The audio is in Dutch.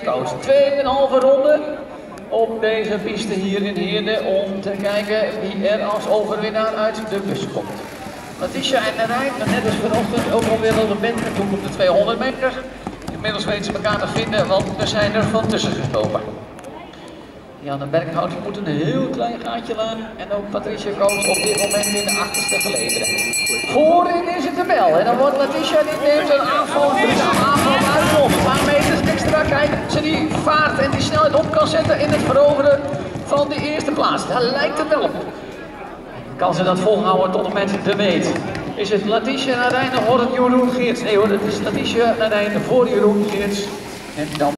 coach. 2,5 ronde op deze piste hier in Heerde om te kijken wie er als overwinnaar uit de bus komt. Letitia en Nerijn, net als vanochtend ook alweer op de band en toen op de 200 meter. Inmiddels weten ze elkaar te vinden, want er zijn er van tussen gekomen. Janne Berghout moet een heel klein gaatje laten en ook Patricia Coach op dit moment in de achterste gelederen. Voorin is het de bel en dan wordt Letitia die neemt een aanval uitkomt. Een paar meters extra, kijk, ze die vaart en die snelheid op kan zetten in het veroveren van de eerste plaats. Daar lijkt het wel op. Kan ze dat volhouden tot en met de meet? Is het Letitia Nerijn of wordt het Jeroen Geerts? Nee hoor, het is Letitia Nerijn voor Jeroen Geerts. En dan